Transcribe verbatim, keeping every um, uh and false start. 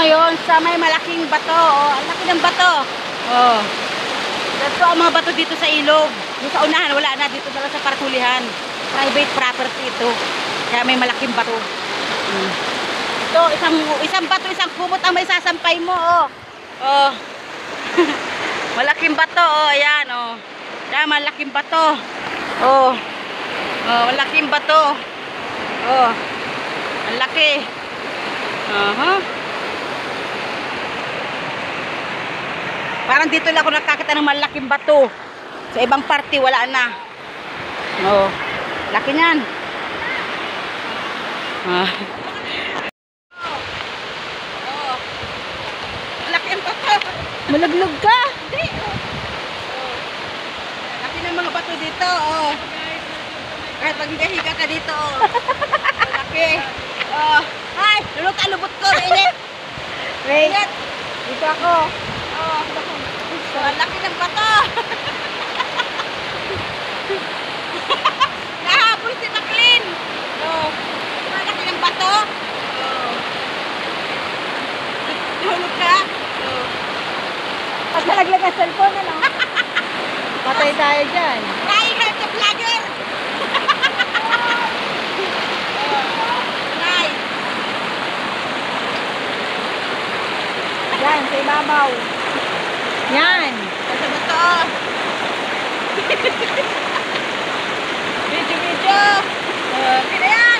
ngayon sa may malaking bato. Oh, ang laki ng bato. Oh. Dito ang mga bato dito sa ilog. Doon sa unahan, wala na. Dito na lang sa parkulihan. Private property ito. Kaya may malaking bato. Hmm. Ito, isang, isang bato, isang kumot ang may sasampay mo. Oh. Oh. Malaking bato. Oh, ayan. Oh. Ayan, malaking bato. Oh. Oh, malaking bato. Oh. Ang laki. Uh-huh. Parang dito lang ako nakakita ng malaking bato. Sa ibang parte wala na. Oh, laki niyan. Ah. Oh. Laki ang bato. Malaglog ka. Hindi. Oh. Laki ng mga bato dito, oh. Kahit pag higa ka dito, oh. Laki. Oh. Ay, lulot ka lubot ko, init. Wait. Init. Dito ako. Oh. So, ang laki ng bato. Nahabol si Maclean. Oh. Ang laki ng bato. Oh. Lulot ka. Oh. Pag nalaglag ang cellphone, ano? Patay tayo dyan. Trying hard the vlogger. Yan, sa ibabaw. Yan. Sa bato. Video, video. Uh, kaya